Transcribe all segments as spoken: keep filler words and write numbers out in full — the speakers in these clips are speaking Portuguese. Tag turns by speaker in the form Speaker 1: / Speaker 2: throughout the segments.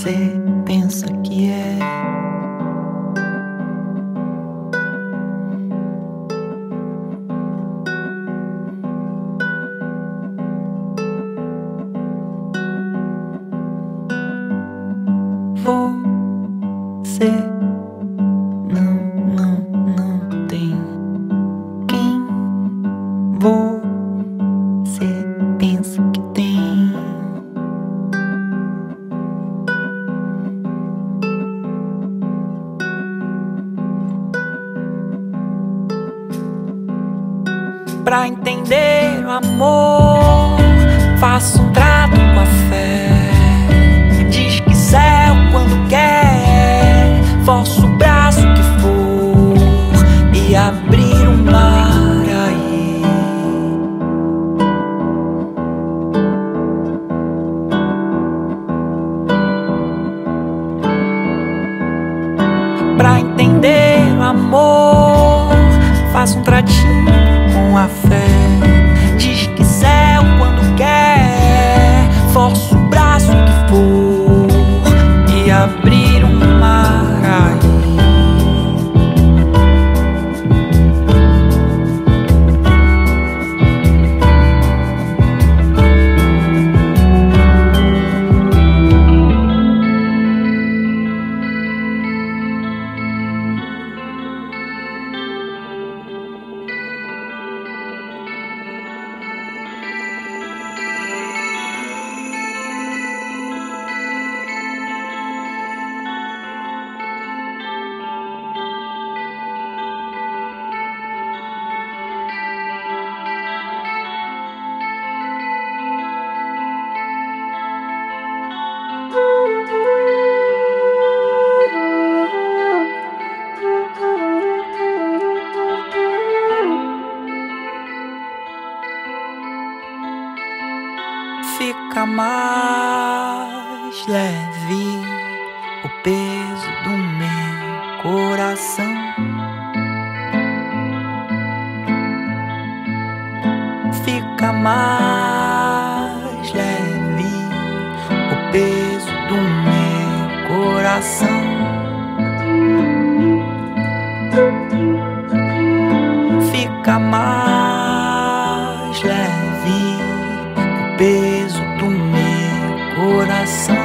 Speaker 1: você pensa que é. Você não, não, não tem quem você pensa que tem. Pra entender o amor, faço um trato com a fé. Diz que céu quando quer, força o braço que for e abrir o mar aí. Pra entender o amor, faço um tratinho com a fé. Diz que céu quando quer, força o braço que for e abrir um mar aí. Fica mais leve o peso do meu coração. Fica mais leve o peso do meu coração. Fica mais leve o peso do meu coração.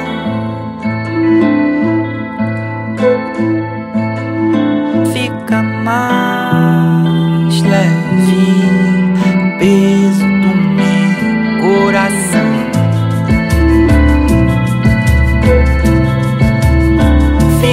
Speaker 1: Fica mais leve o peso do meu coração.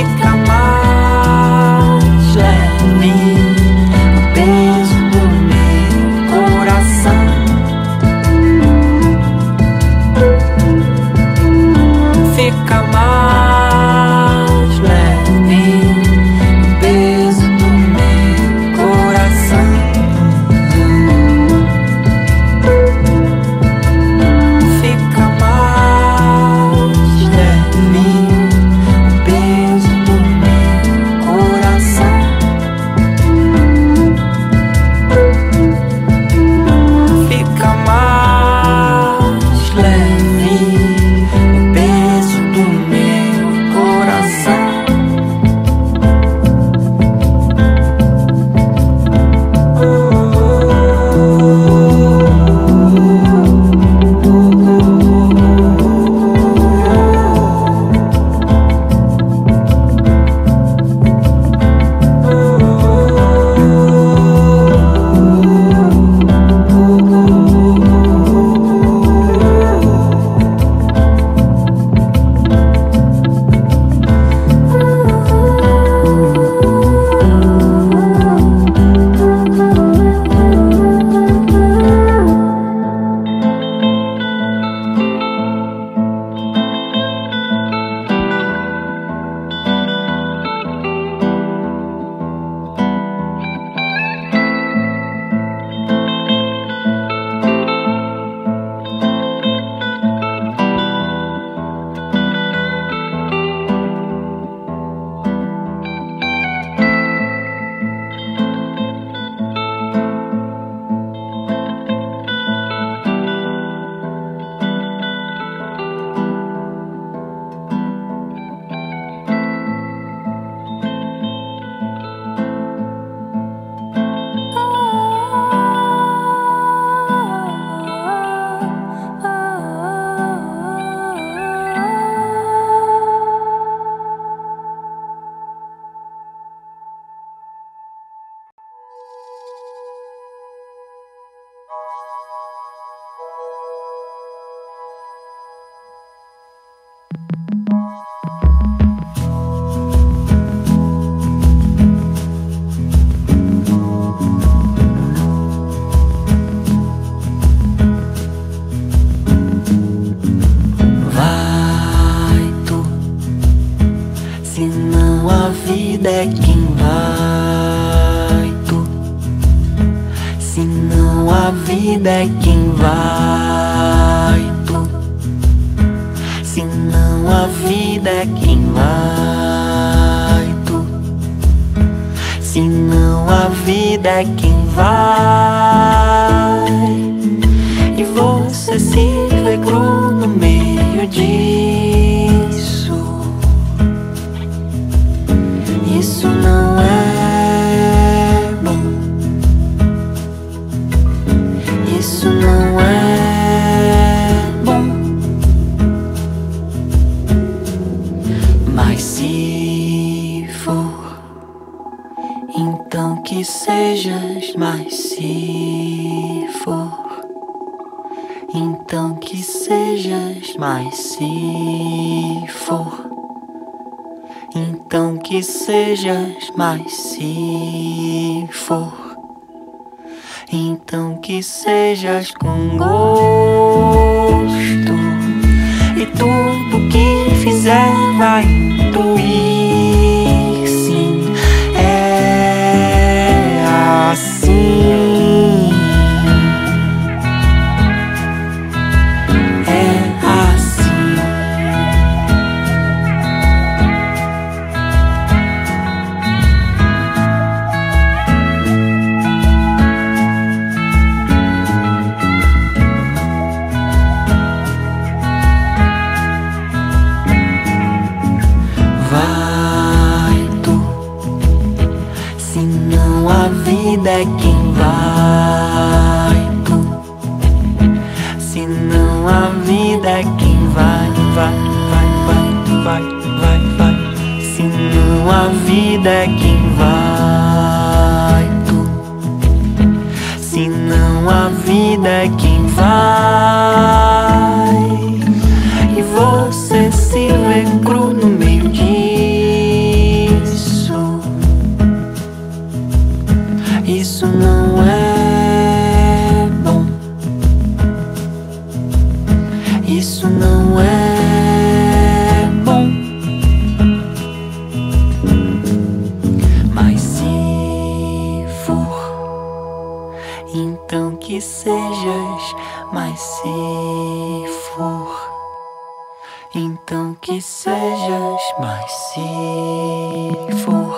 Speaker 1: não a vida é quem vai. Tu, se não a vida é quem vai. Tu, se não a vida é quem vai. Tu, se não a vida é quem vai. E você se vê cru no meio disso. Isso não é bom. Isso não é bom. Mas se for, então que sejas. Mas se for, então que sejas. Mas se for, então que sejas. Mas se for, então que sejas com gosto. E tudo que fizer vai intuir. Sim, é assim. É assim. Vai tu, se não a vida é quem vai. Tu, se não a vida é quem vai. Vai, vai, vai, vai, vai, vai. Se não a vida é quem vai. Tu, se não a vida é quem vai. E você se vê cru no meio disso. Isso não é bom. Isso não é bom. Mas se for, então que sejas. Mas se for, então que sejas. Mas se for,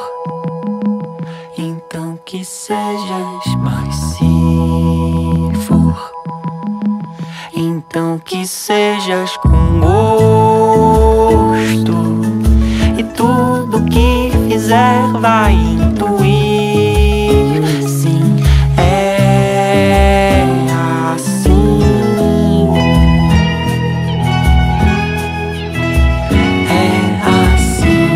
Speaker 1: então que sejas. Mas se for, então que sejas com gosto. E tudo que fizer vai intuir. Sim, é assim. É assim.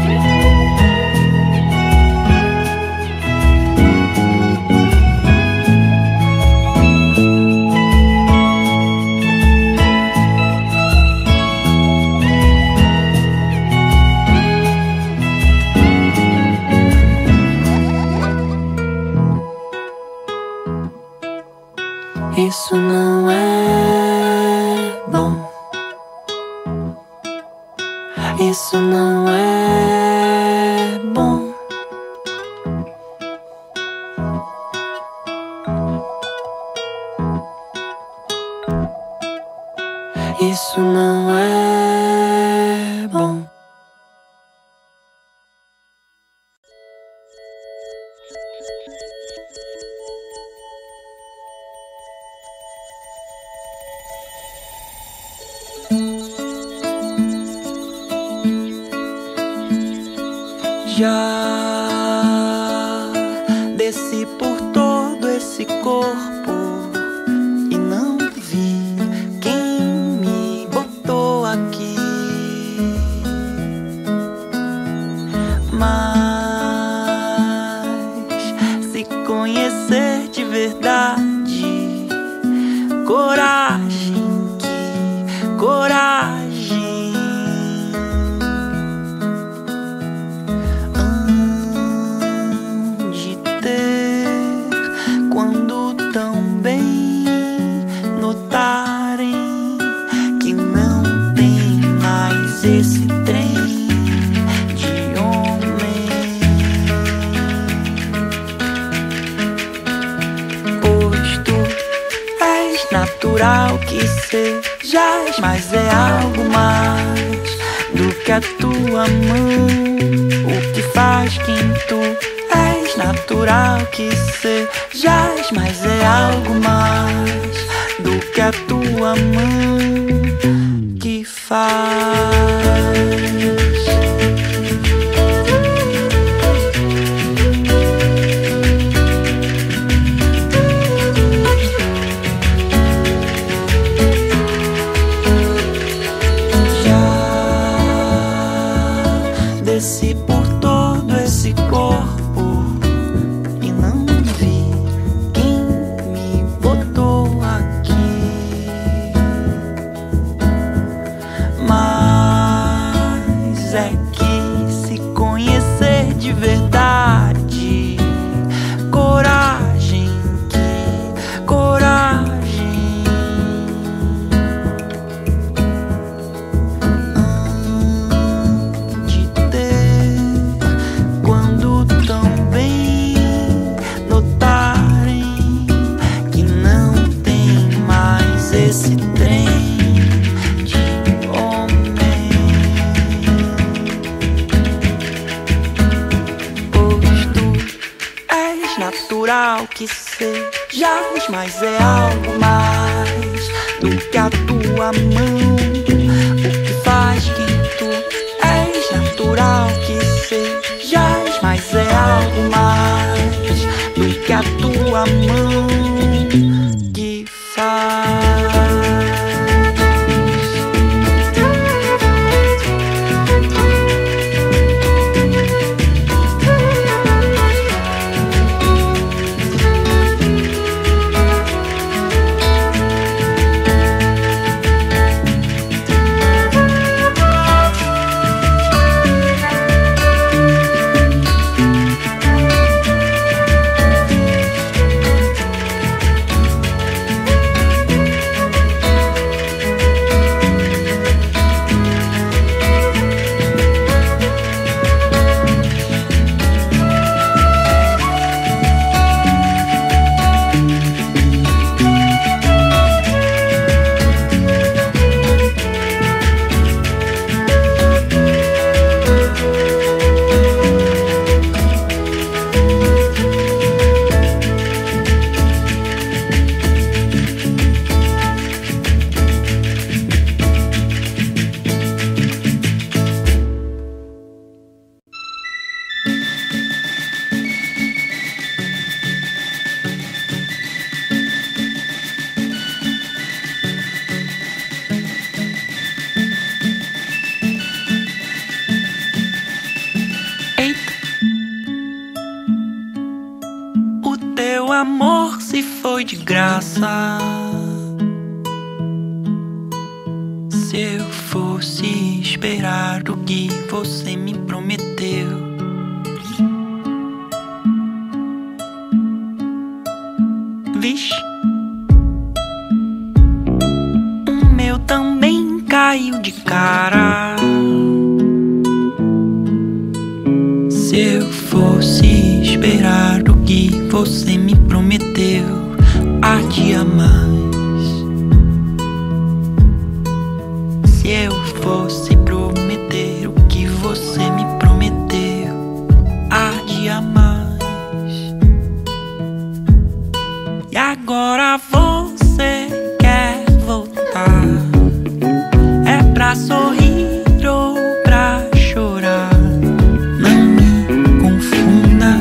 Speaker 1: Isso não é bom. Isso não é bom. Isso não é bom. Já desci por todo esse corpo e não vi quem me botou aqui. Mas se conhecer de verdade, coragem, que coragem. Esse trem de homem mas é algo mais do que a tua mão. O que faz quem tu és, natural que sejas, mas é algo mais do que a tua mão que faz. Desci por todo esse corpo e não vi quem me botou aqui, mas é que se conhecer de verdade, coragem, que coragem. Esse trem de homem, pois tu és natural que sejas, mas é algo mais do que a tua mão. O que faz que tu és natural que sejas, mas é algo mais do que a tua mão que faz. Teu amor se foi de graça. Se eu fosse esperar o que você me prometeu, vixe, o meu também caiu de cara. Se eu fosse esperar o que você me prometeu, ardia mais. Se eu fosse prometer o que você me prometeu, ardia mais. E agora você quer voltar? É pra sorrir ou pra chorar? Não me confunda.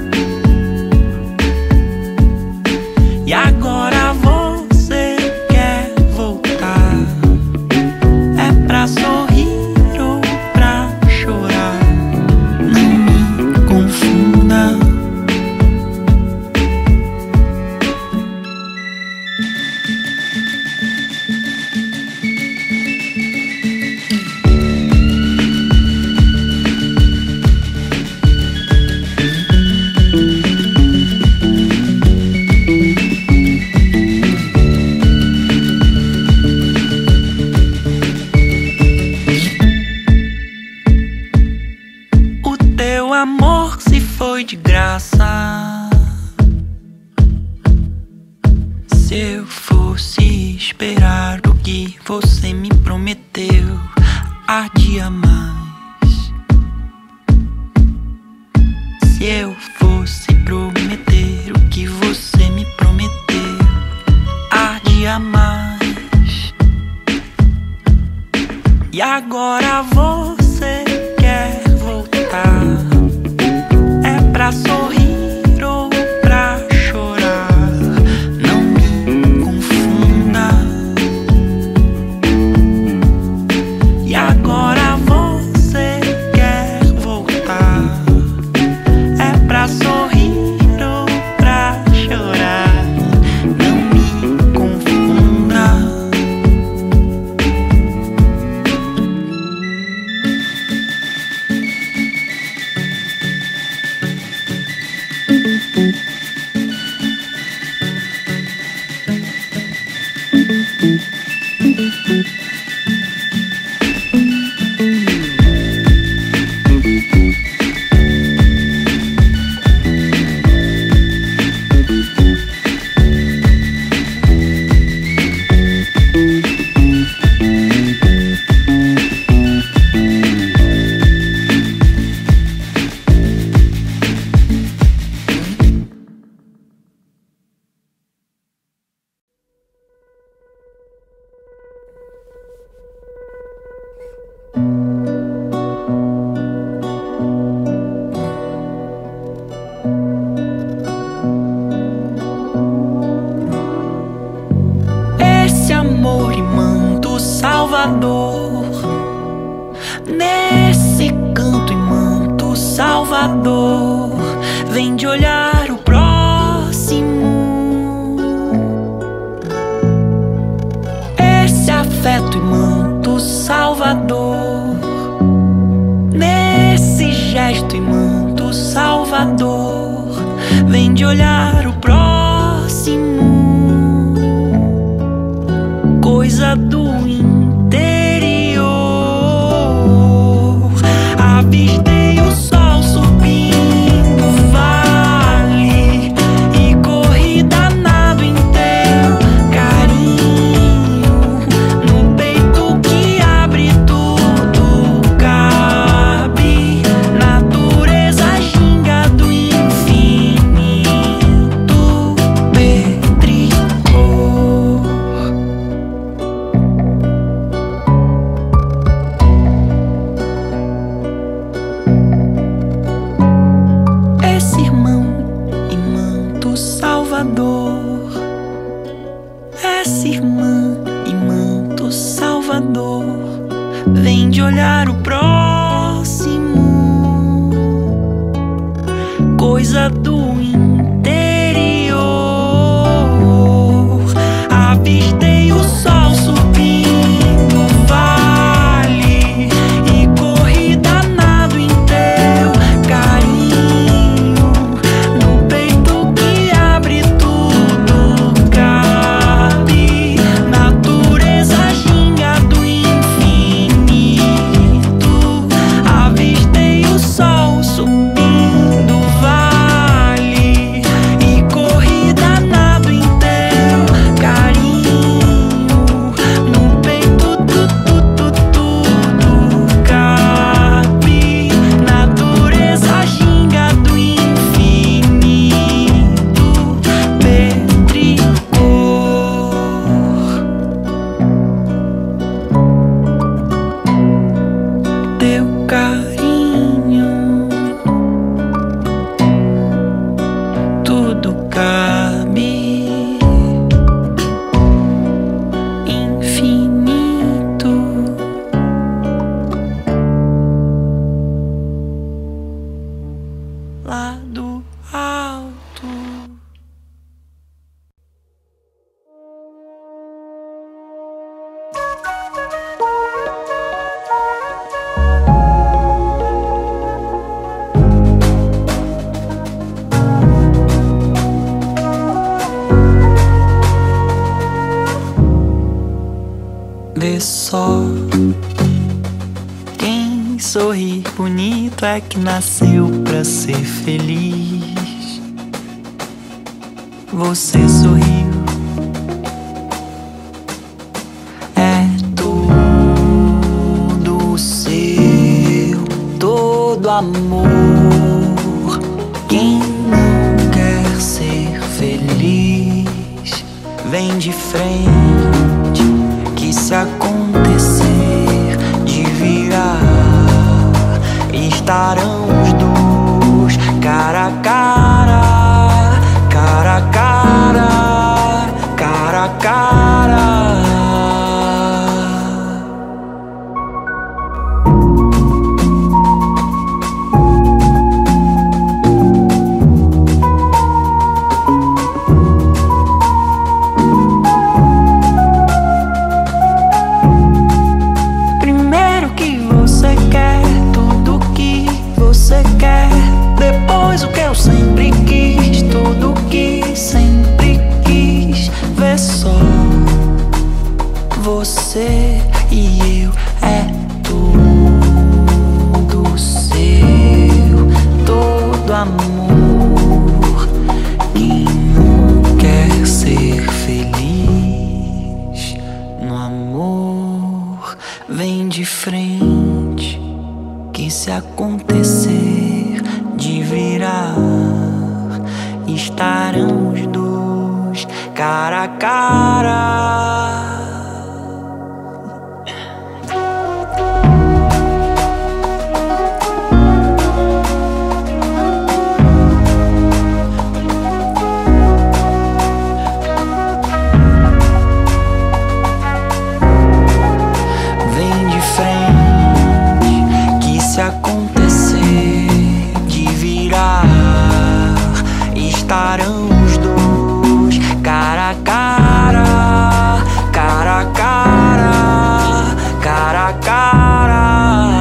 Speaker 1: E agora você quer voltar? É pra sorrir ou pra chorar? Não me confunda. Teu amor se foi de graça. Se eu fosse esperar o que você me se eu fosse prometer o que você me prometeu, há dia mais. E agora você quer voltar? É pra sorrir ou pra chorar? Não me confunda. E agora você quer voltar? É pra sorrir ou pra chorar? Não me confunda. Esse amor e manto salvador, nesse canto e manto salvador, vem de olhar o próximo. Esse afeto e manto salvador, nesse gesto e manto salvador, vem de olhar o próximo. Coisa do interior. Avistei o sol subindo o vale e corri danado em teu carinho. No peito que abre tudo cabe, natureza ginga do infinito petricor. Esse irmão e manto salvador, essa irmã e manto salvador, vem de olhar o próximo. Coisa do interior. Avistei o sol subindo o vale e corri danado em teu carinho. No peito que abre tudo cabe, natureza ginga do infinito. Avistei o sol subindo o vale e corri danado em teu carinho. No peito tudo, tudo cabe, natureza ginga do infinito petricor. Teu carinho, tudo cabe, infinito. Lá do alto. Vê só, quem sorri bonito é que nasceu pra ser feliz. Você sorriu, é tudo seu, todo amor. Quem não quer ser feliz, vem de frente, que se acontecer de virar, estarão os dois cara a cara, cara a cara, cara a cara. Depois o que eu sempre quis, tudo que sempre quis, ver só você e eu, é tudo seu, todo amor. Quem não quer ser feliz no amor, vem de frente, que se acontecer de virar, estarão os dois cara a cara. Vem de frente, que se acontecer de virar, estarão os dois cara a cara, cara a cara, cara a cara.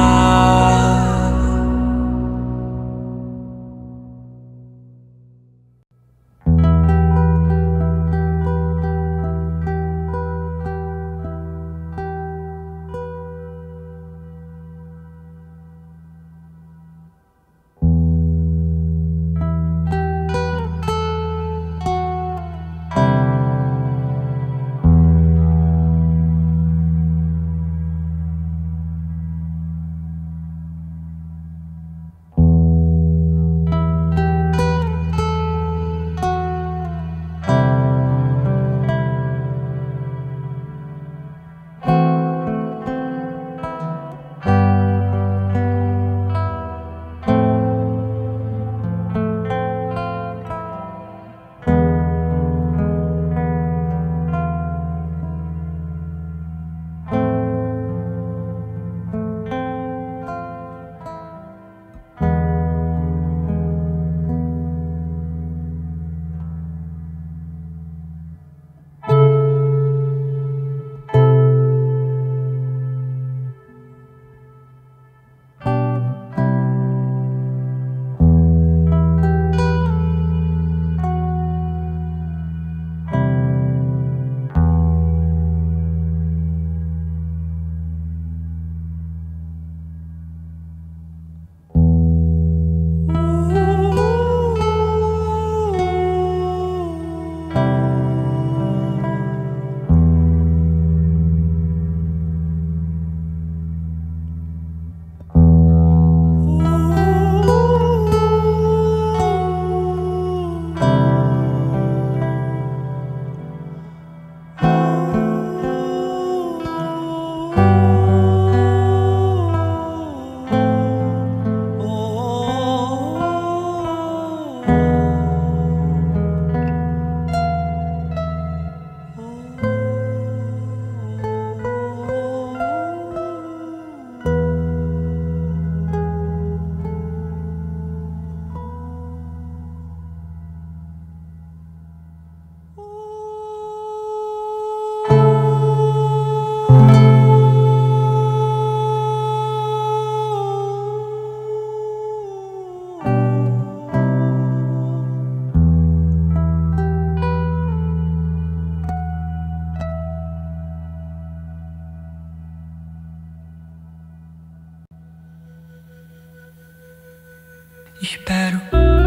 Speaker 1: Espero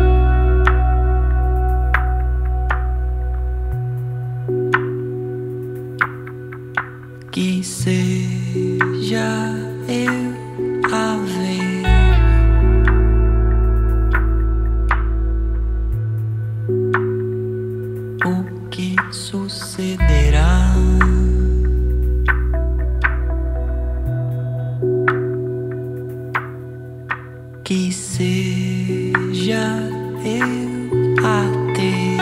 Speaker 1: que seja eu a ver que seja eu a ter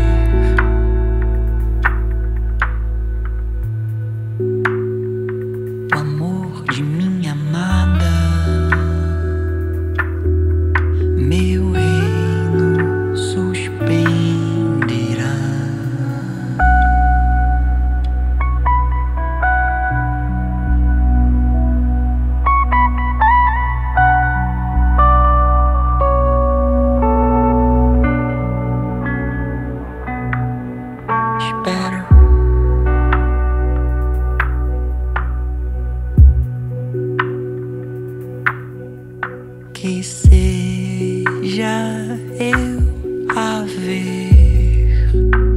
Speaker 1: o amor de minha amada, meu reino suspenderá. Espero que seja eu a ver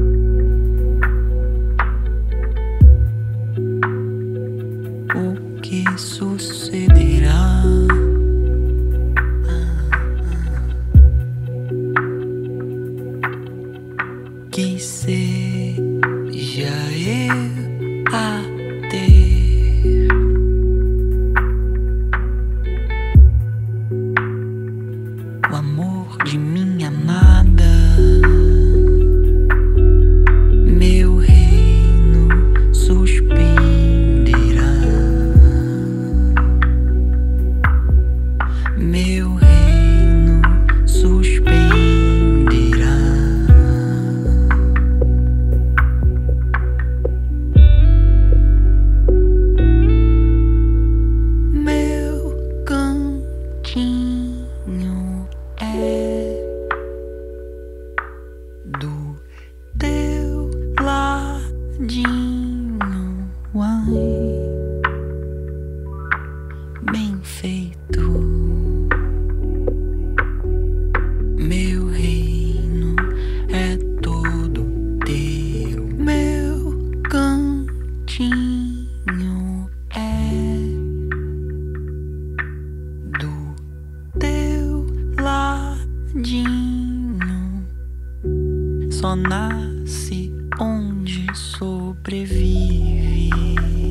Speaker 1: o que sucederá. Que seja eu a ter o amor de minha amada, meu reino suspenderá, meu reino suspenderá. Do teu ladinho, ai, bem feito. Meu reino é todo teu, meu cantinho é do teu ladinho. Só nasce onde sobrevive.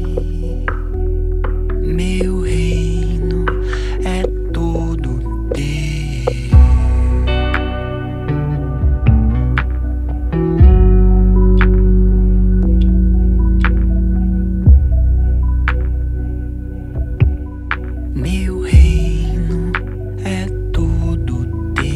Speaker 1: Meu reino é todo teu. Meu reino é todo teu.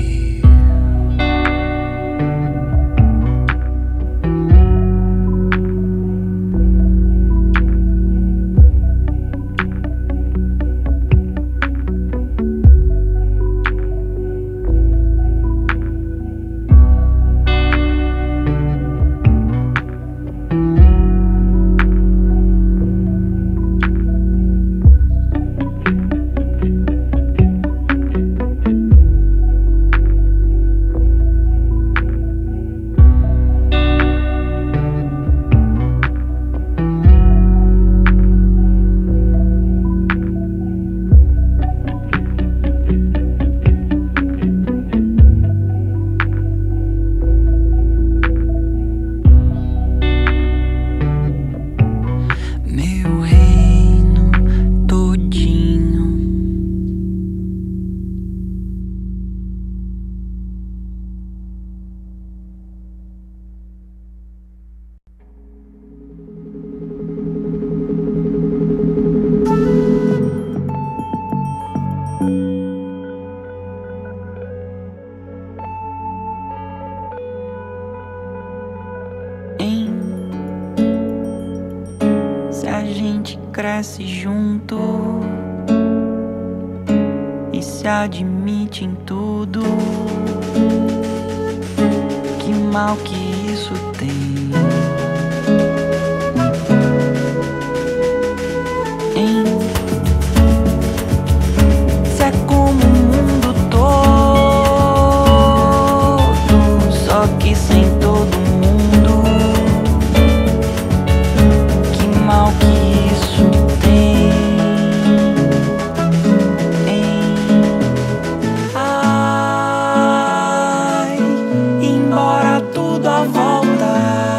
Speaker 1: Se a gente cresce junto e se admite em tudo, que mal que isso tem? Hein? Se é como o mundo todo, só que sem todo mundo, que mal que isso tem? Ai, embora tudo à volta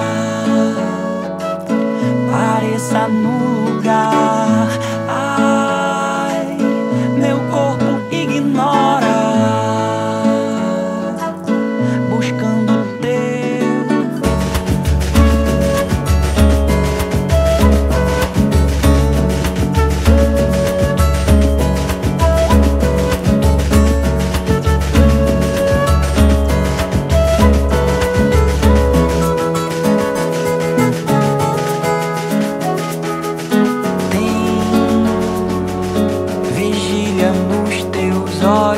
Speaker 1: olhos,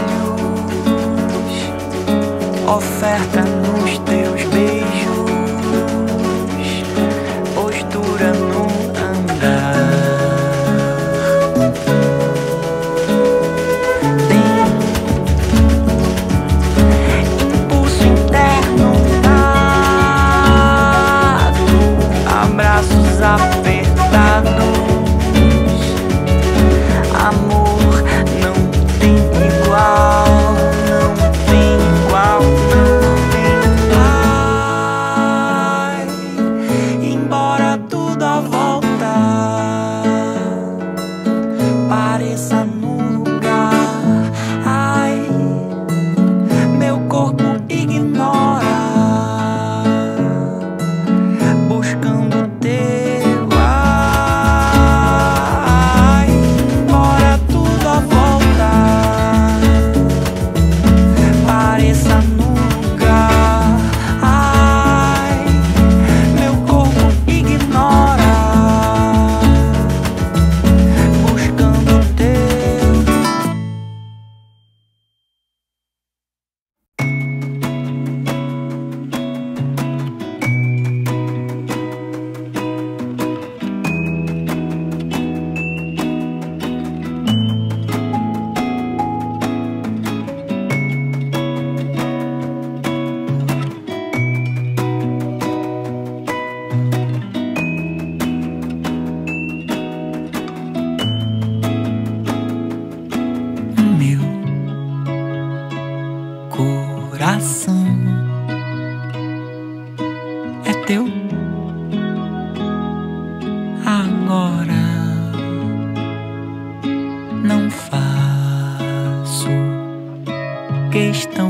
Speaker 1: oferta nos teus beijos, postura no andar. Tem impulso interno dado, abraços apertados. Amor não tem igual, não tem igual, não tem igual. Embora tudo à volta pareça num lugar, ai, meu corpo ignora, buscando teu ai. Embora tudo à volta pareça num lugar, ai, meu corpo ignora, buscando teu. Meu coração é teu agora. Não faço questão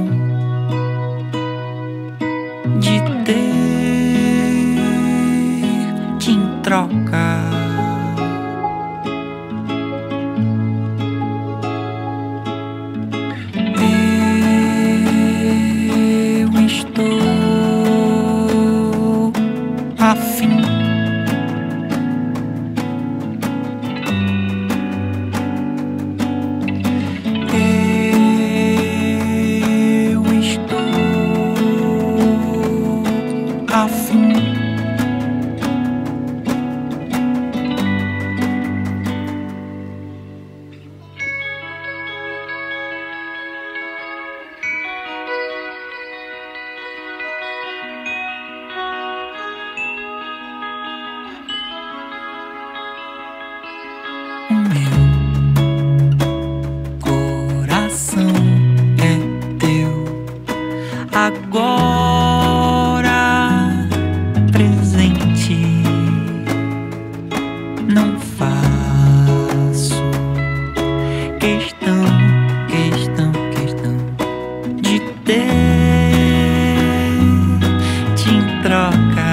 Speaker 1: de ter te em troca. Eu estou afim Eu estou afim. O meu coração é teu agora, presente. Não faço questão, questão, questão de ter te em troca.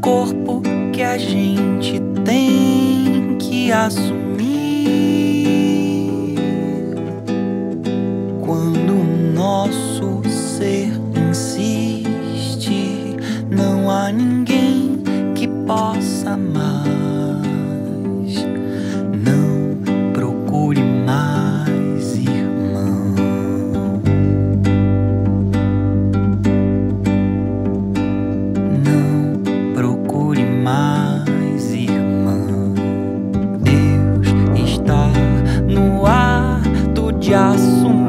Speaker 1: corpo que a gente tem que assumir. Quando o nosso ser insiste, não há ninguém que possa mais. Não procure mais, irmão. Não procure mais, irmão. Deus está no ato de assumir.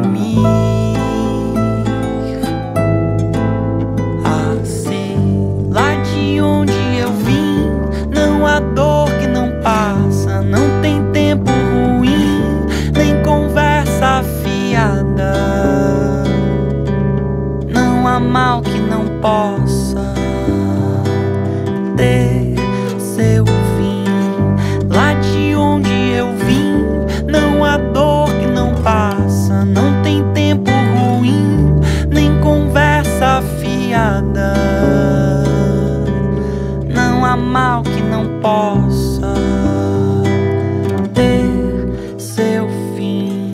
Speaker 1: Assim, lá de onde eu vim, não há dor que não passa, não tem tempo ruim, nem conversa afiada. Não há mal que não possa ter seu fim. Lá de onde eu vim, não há dor que não passa, não tem tempo ruim, nem conversa afiada. Não há mal que não possa ter seu fim.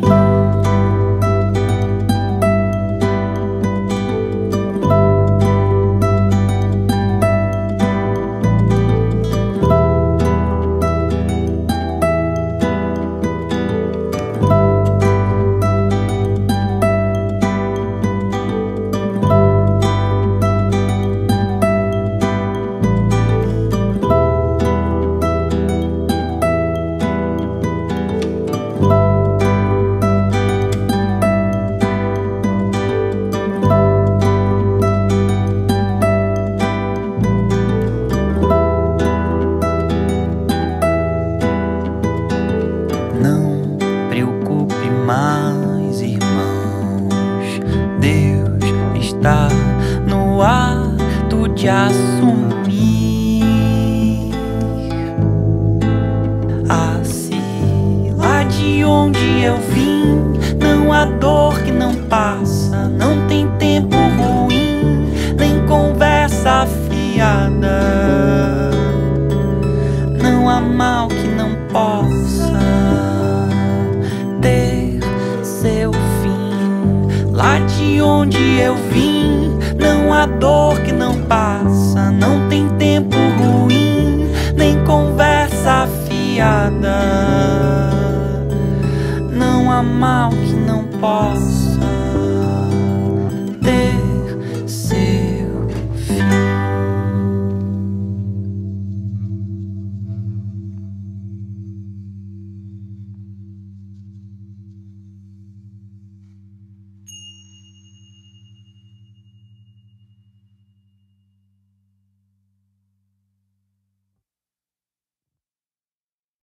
Speaker 1: Não preocupe mais, irmãos. Deus está no ato de assumir. Assim, lá de onde eu vim, não há dor que não passa, não tem tempo ruim, nem conversa afiada. Não há mal que não possa ter seu fim. Lá de onde eu vim, não há dor que não passa, não tem tempo ruim, nem conversa afiada. Não há mal que não possa ter seu